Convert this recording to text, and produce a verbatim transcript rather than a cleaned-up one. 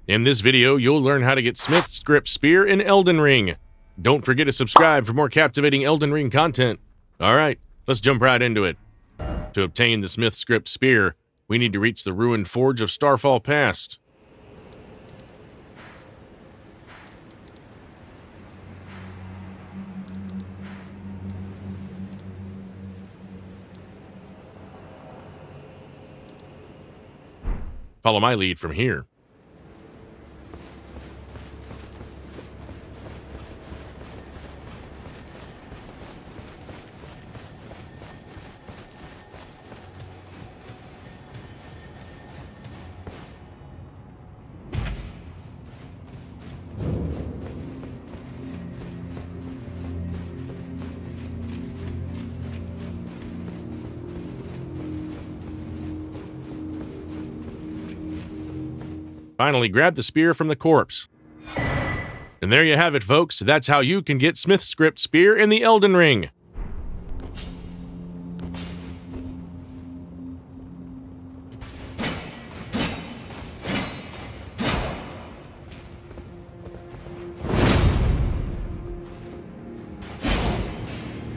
In this video, you'll learn how to get Smithscript Spear in Elden Ring. Don't forget to subscribe for more captivating Elden Ring content. Alright, let's jump right into it. To obtain the Smithscript Spear, we need to reach the ruined Forge of Starfall Past. Follow my lead from here. Finally, grab the spear from the corpse. And there you have it, folks. That's how you can get Smithscript Spear in the Elden Ring.